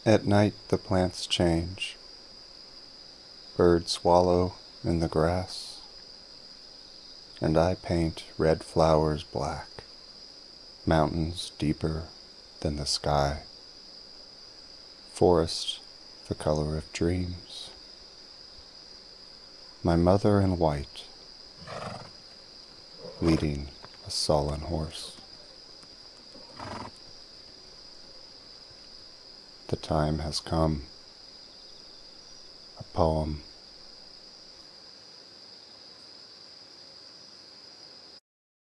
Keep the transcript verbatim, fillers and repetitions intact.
At night the plants change. Birds swallow in the grass, and I paint red flowers black, mountains deeper than the sky, forest the color of dreams. My mother in white, leading a sullen horse. The time has come. A poem